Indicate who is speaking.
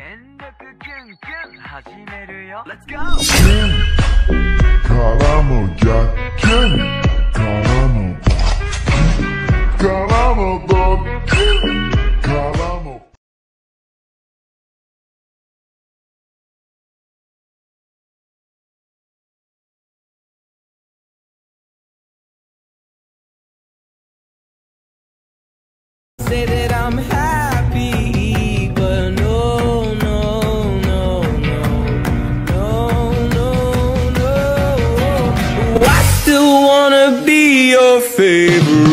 Speaker 1: 全力キュンキュン始めるよ Let's go!
Speaker 2: からの逆キュンからのドッキンからの
Speaker 3: Say that I'm happy, but no, no, no, no, no, no, no. I still wanna be your favorite.